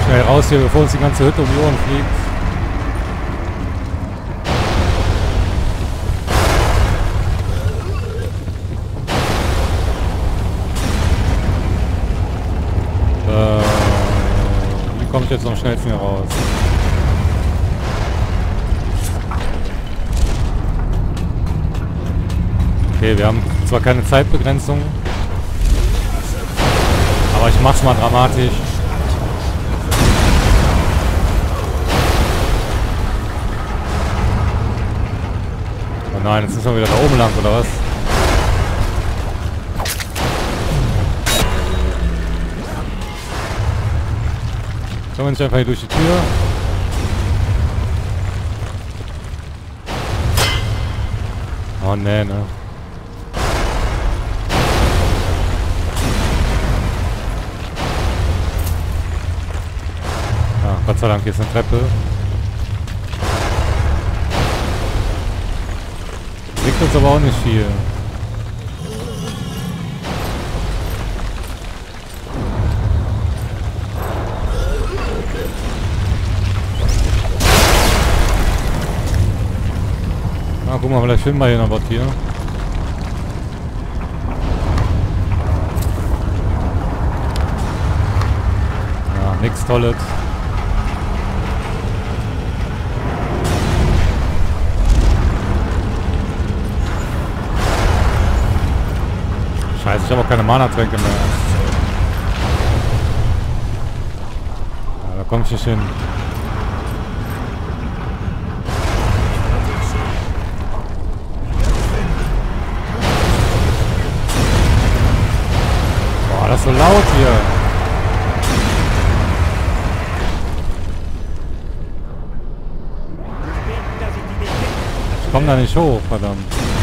Schnell raus hier, bevor uns die ganze Hütte um die Ohren fliegt. Wie komme ich jetzt am schnellsten hier raus? Okay, wir haben zwar keine Zeitbegrenzung, aber ich mach's mal dramatisch. Oh nein, jetzt müssen wir wieder da oben lang, oder was? Kommen wir nicht einfach hier durch die Tür? Oh nee, ne? Ah, Gott sei Dank, hier ist eine Treppe. Bringt uns aber auch nicht viel. Ah, guck mal, vielleicht finden wir hier noch was hier. Ja, nix Tolles. Scheiße, ich habe auch keine Mana-Tränke mehr. Ja, da komme ich nicht hin. Boah, das ist so laut hier. Ich komme da nicht hoch, verdammt.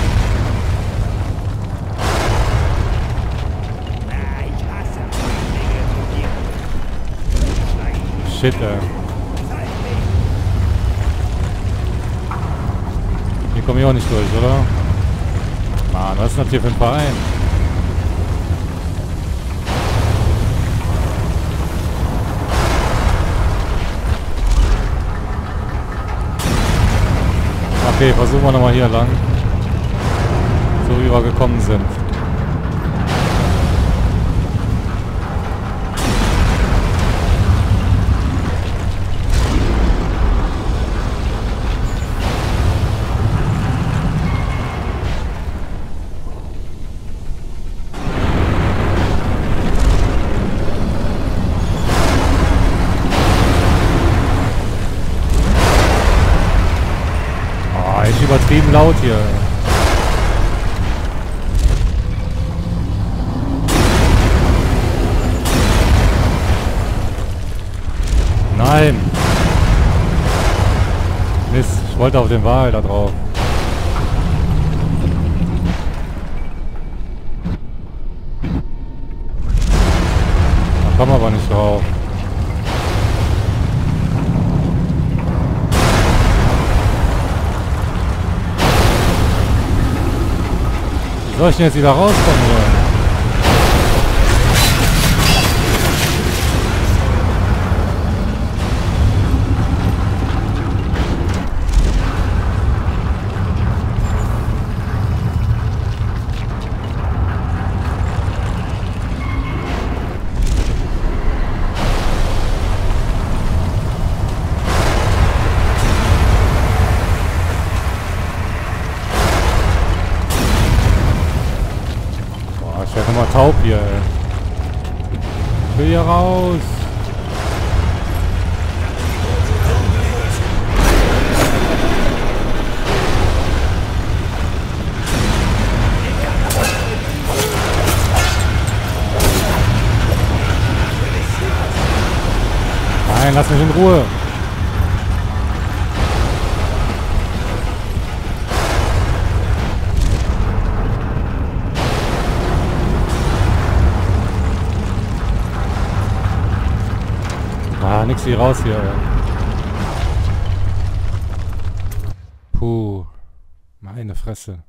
Shit, ey. Hier komme ich auch nicht durch, oder? Mann, was ist das hier für ein Verein? Okay, versuchen wir nochmal hier lang. So wie wir gekommen sind. Übertrieben laut hier. Nein. Mist, ich wollte auf den Wal da drauf. Da kommen wir aber nicht drauf. Wie soll ich denn jetzt wieder rauskommen hier? Ich werde nochmal taub hier, ey. Ich will hier raus. Nein, lass mich in Ruhe. Ah, nix wie raus hier. Puh. Meine Fresse.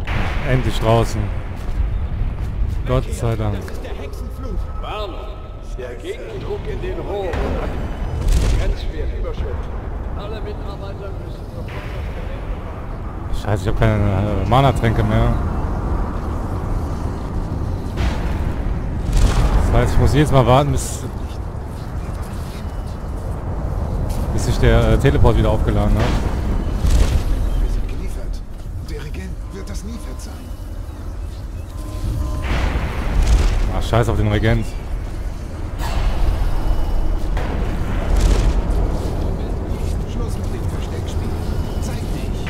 Endlich draußen. Gott sei Dank. Das ist der Hexenfluch. Warnung. Der Gegendruck in den Rohren hat die Grenzwehr überschritten. Alle Mitarbeiter müssen sofort das Gerät benutzen. Scheiße, ich habe keine Mana-Tränke mehr. Das heißt, ich muss jedes Mal warten, bis sich der Teleport wieder aufgeladen hat. Wir sind geliefert. Der Regent wird das nie verzeihen. Ach, scheiß auf den Regent. Schluss mit dem Versteckspiel. Zeig dich.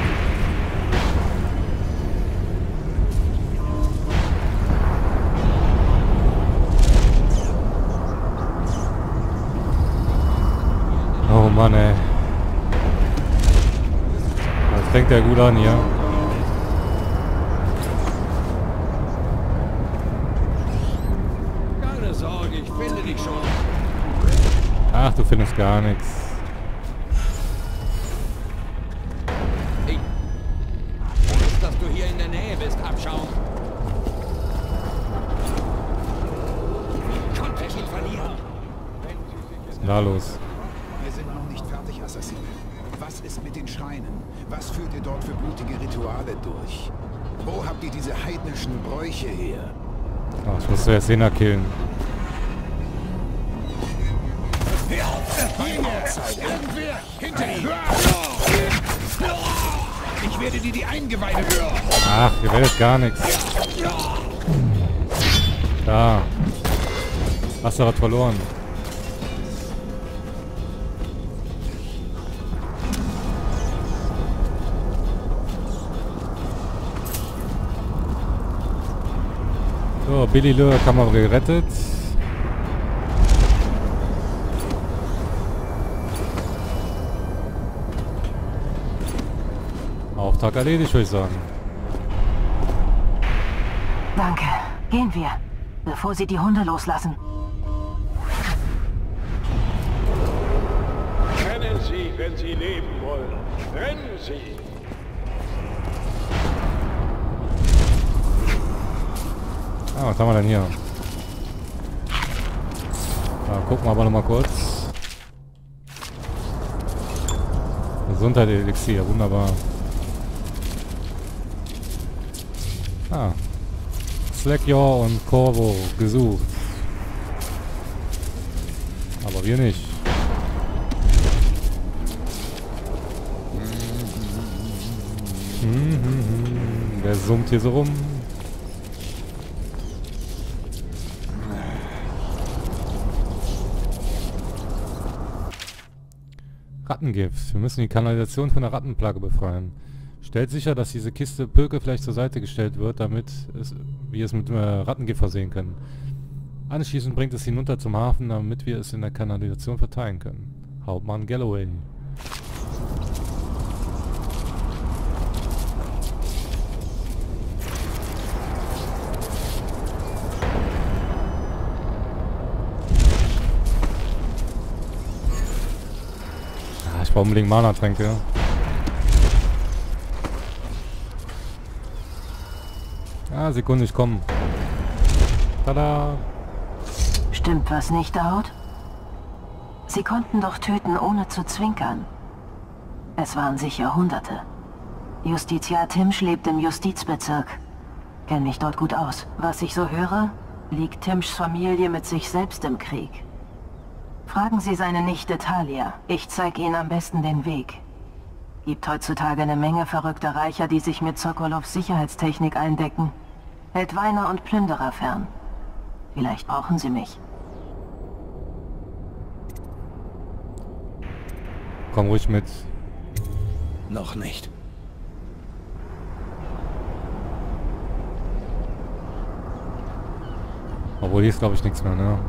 Oh Mann, ey. Das fängt ja gut an hier. Keine Sorge, ich finde dich schon. Ach, du findest gar nichts. Hey. Gut ist, dass du hier in der Nähe bist, Abschaum. Wie konnte ich ihn verlieren? Was ist denn da los? Wir sind noch nicht fertig, Assassine. Was ist mit den Schreinen? Was führt ihr dort für blutige Rituale durch? Wo habt ihr diese heidnischen Bräuche her? Ach, ich muss zuerst Sena killen. Irgendwer! Hinter ihm! Ich werde dir die Eingeweide... Ach, ihr werdet gar nichts. Da. Hast du was verloren. So, Billy Löhr haben wir gerettet. Auftrag erledigt, würde ich sagen. Danke. Gehen wir, bevor sie die Hunde loslassen. Rennen Sie, wenn Sie leben wollen. Rennen Sie! Ah, was haben wir denn hier? Gucken wir aber noch mal kurz. Gesundheit Elixier, wunderbar. Ah. Slackjaw und Corvo gesucht. Aber wir nicht. Wer summt hier so rum? Rattengift. Wir müssen die Kanalisation von der Rattenplage befreien. Stellt sicher, dass diese Kiste Pöke vielleicht zur Seite gestellt wird, damit wir es mit Rattengift versehen können. Anschließend bringt es hinunter zum Hafen, damit wir es in der Kanalisation verteilen können. Hauptmann Galloway. Ich brauche unbedingt Mana-Tränke. Ah, Sekunde, ich komme. Tada! Stimmt was nicht, Daud? Sie konnten doch töten, ohne zu zwinkern. Es waren sicher Hunderte. Justiziar Timsch lebt im Justizbezirk. Kenn mich dort gut aus. Was ich so höre, liegt Timschs Familie mit sich selbst im Krieg. Fragen Sie seine Nichte Talia. Ich zeige Ihnen am besten den Weg. Gibt heutzutage eine Menge verrückter Reicher, die sich mit Sokolovs Sicherheitstechnik eindecken. Hält Weiner und Plünderer fern. Vielleicht brauchen Sie mich. Komm ruhig mit. Noch nicht. Obwohl hier ist, glaube ich, nichts mehr, ne?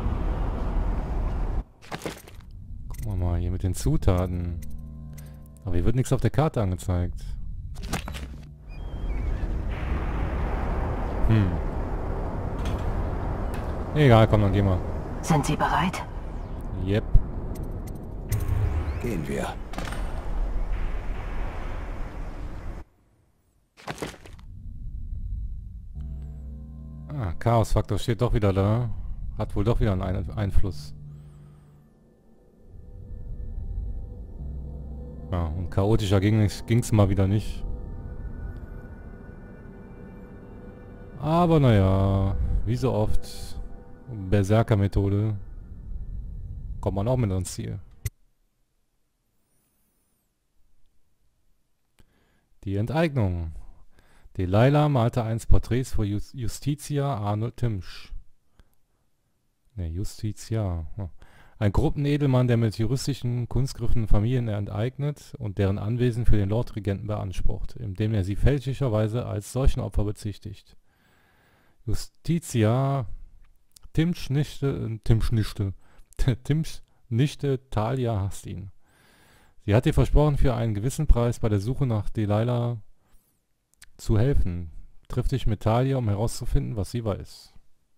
Gucken wir mal, hier mit den Zutaten. Aber hier wird nichts auf der Karte angezeigt. Egal, komm, dann gehen wir. Sind Sie bereit? Yep. Gehen wir. Ah, Chaosfaktor steht doch wieder da. Hat wohl doch wieder einen Einfluss. Ja, und chaotischer ging's mal wieder nicht. Aber naja, wie so oft, Berserker-Methode, kommt man auch mit ans Ziel. Die Enteignung. Delilah malte einst Porträts vor Justitia Arnold Timsch. Ne, Justitia. Ein Gruppenedelmann, der mit juristischen Kunstgriffen Familien enteignet und deren Anwesen für den Lordregenten beansprucht, indem er sie fälschlicherweise als Seuchenopfer bezichtigt. Justitia Timsch Nichte Talia hasst ihn. Sie hat ihr versprochen, für einen gewissen Preis bei der Suche nach Delilah zu helfen. Triff dich mit Talia, um herauszufinden, was sie weiß.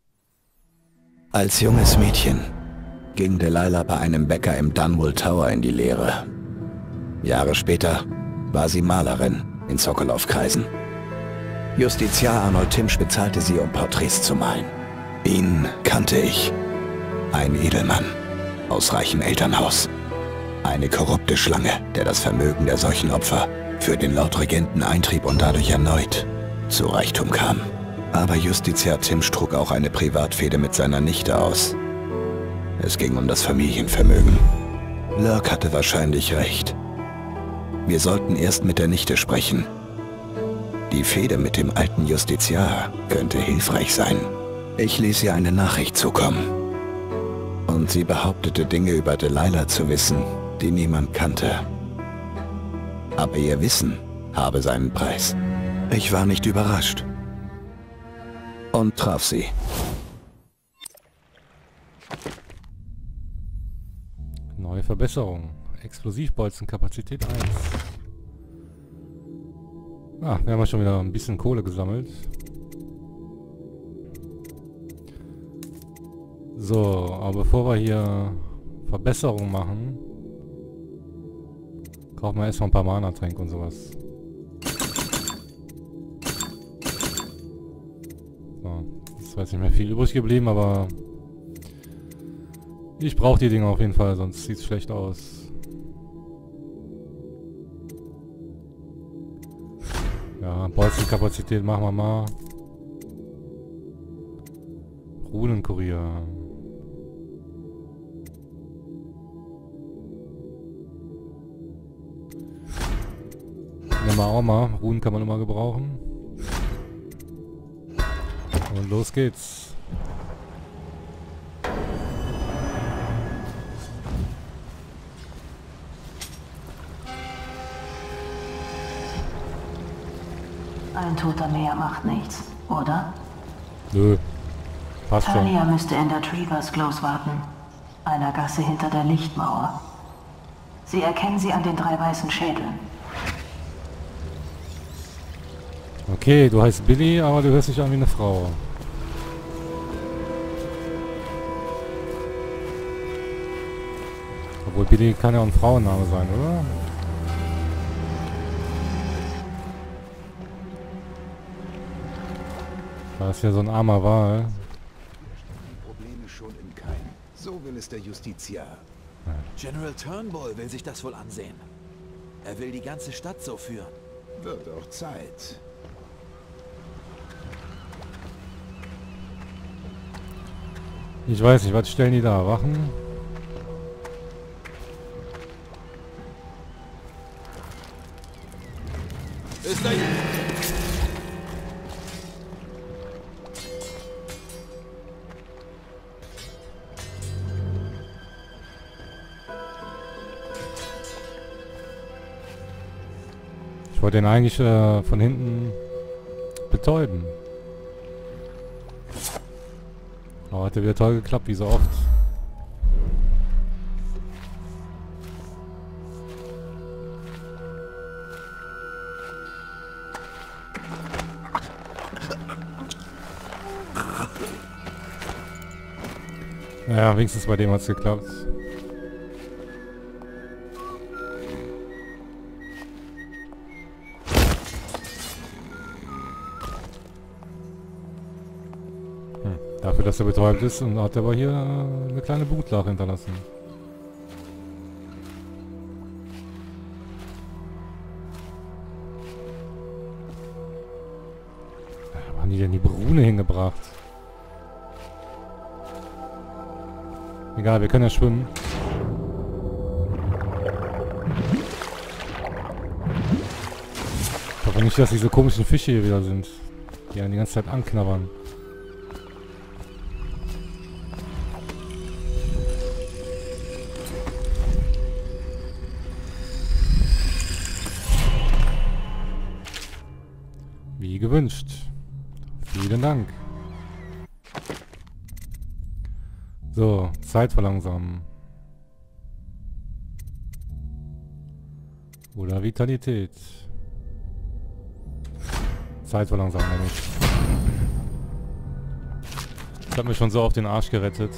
Als junges Mädchen ging Delilah bei einem Bäcker im Dunwall Tower in die Lehre. Jahre später war sie Malerin in Sokolov-Kreisen. Justiziar Arnold Timsch bezahlte sie, um Porträts zu malen. Ihn kannte ich. Ein Edelmann aus reichem Elternhaus. Eine korrupte Schlange, der das Vermögen der Seuchenopfer für den Lordregenten eintrieb und dadurch erneut zu Reichtum kam. Aber Justiziar Timsch trug auch eine Privatfehde mit seiner Nichte aus. Es ging um das Familienvermögen. Lurk hatte wahrscheinlich recht. Wir sollten erst mit der Nichte sprechen. Die Fehde mit dem alten Justiziar könnte hilfreich sein. Ich ließ ihr eine Nachricht zukommen. Und sie behauptete Dinge über Delilah zu wissen, die niemand kannte. Aber ihr Wissen habe seinen Preis. Ich war nicht überrascht. Und traf sie. Neue Verbesserung. Explosivbolzenkapazität 1. Ah, wir haben ja schon wieder ein bisschen Kohle gesammelt. So, aber bevor wir hier Verbesserungen machen, kaufen wir erstmal ein paar Mana-Tränke und sowas. So, ist zwar jetzt nicht mehr viel übrig geblieben, aber ich brauche die Dinger auf jeden Fall, sonst sieht es schlecht aus. Ja, Bolzenkapazität machen wir mal. Runenkurier. Nehmen wir auch mal. Runen kann man immer gebrauchen. Und los geht's. Ein Toter mehr macht nichts, oder? Nö. Passt schon. Talia müsste in der Treevers Close warten. Einer Gasse hinter der Lichtmauer. Sie erkennen sie an den 3 weißen Schädeln. Okay, du heißt Billy, aber du hörst dich an wie eine Frau. Obwohl Billy kann ja auch ein Frauenname sein, oder? Das ist ja so ein armer Wal. Die Probleme schon im Keim. So will es der Justiziar. General Turnbull will sich das wohl ansehen. Er will die ganze Stadt so führen. Wird auch Zeit. Ich weiß nicht, was stellen die da? Wachen? Ist er... Ich wollte den eigentlich von hinten betäuben. Aber hat ja wieder toll geklappt, wie so oft. Naja, wenigstens bei dem hat es geklappt. Dafür, dass er betäubt ist und hat aber hier eine kleine Blutlache hinterlassen. Wo haben die denn die Brune hingebracht? Egal, wir können ja schwimmen. Ich hoffe nicht, dass diese komischen Fische hier wieder sind, die einen die ganze Zeit anknabbern. Wie gewünscht. Vielen Dank. So, Zeit verlangsamen. Oder Vitalität. Zeit verlangsamen, nämlich. Ich habe mir schon so auf den Arsch gerettet.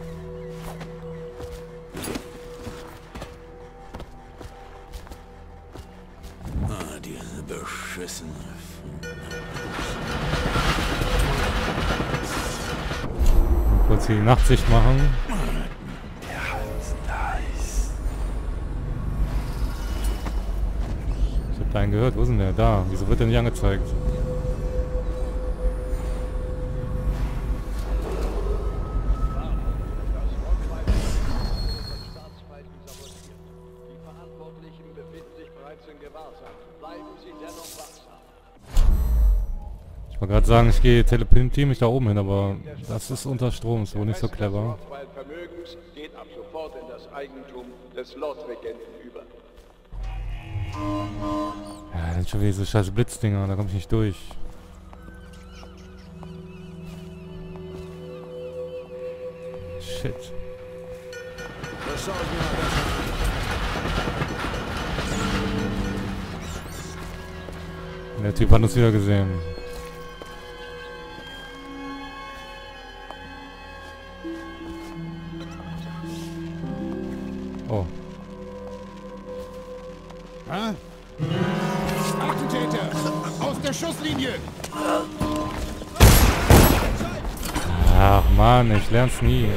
Ah, diese beschissene... Kurz die Nachtsicht machen. Der Hals heiß. Ich hab da einen gehört. Wo ist denn der? Da. Wieso wird der nicht angezeigt? Die Verantwortlichen befinden sich bereits in Gewahrsam. Bleiben Sie dennoch wachsam. Ich wollte gerade sagen, ich gehe teleportiere mich da oben hin, aber das ist unter Strom, ist wohl nicht so clever. Weil Vermögens geht ab sofort in das Eigentum des Lord-Regenten über. Ja, das sind schon wieder diese scheiß Blitzdinger, da komme ich nicht durch. Shit. Das schaue ich mir mal besser an. Der Typ hat uns wieder gesehen. Oh. Ha? Attentäter! Aus der Schusslinie! Ach Mann, ich lern's nie.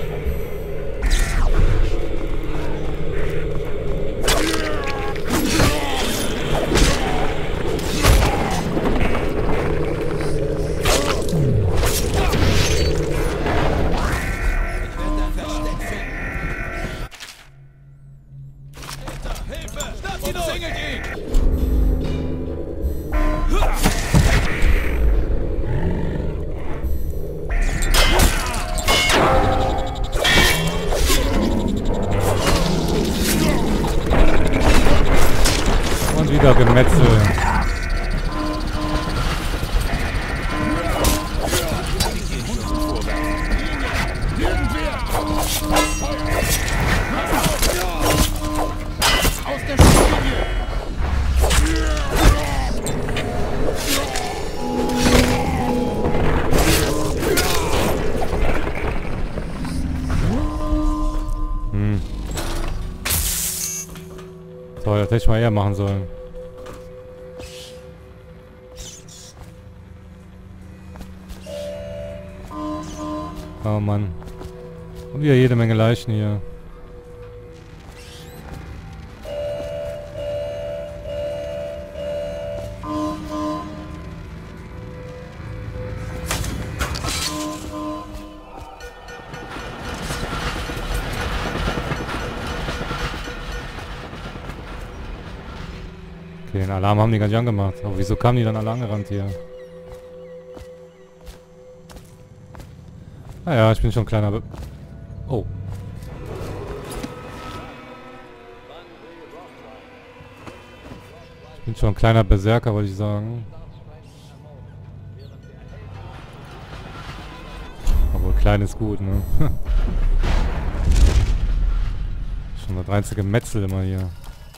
Und wieder Gemetzel. Aus der Schusslinie! Toll, das hätte ich mal eher machen sollen. Oh Mann. Und wieder jede Menge Leichen hier. Okay, den Alarm haben die gar nicht angemacht. Aber wieso kamen die dann alle angerannt hier? Naja, ich bin schon ein kleiner... Oh. Ich bin schon ein kleiner Berserker, wollte ich sagen. Aber klein ist gut, ne? Schon das einzige Metzel immer hier.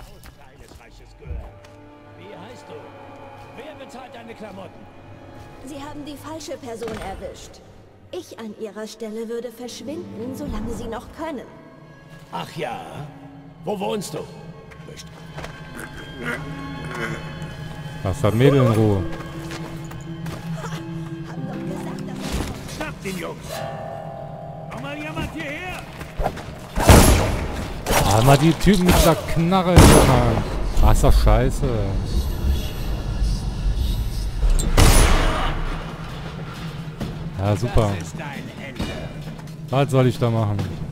Wie heißt du? Wer bezahlt deine Klamotten? Sie haben die falsche Person erwischt. Ich an Ihrer Stelle würde verschwinden, solange Sie noch können. Ach ja? Wo wohnst du? Lass das Mädel in Ruhe. Haben doch gesagt, dass Schnapp den Jungs! Ah, mal die Typen mit der Knarre, Junge. Ah, ist doch scheiße. Ja, super. Was soll ich da machen?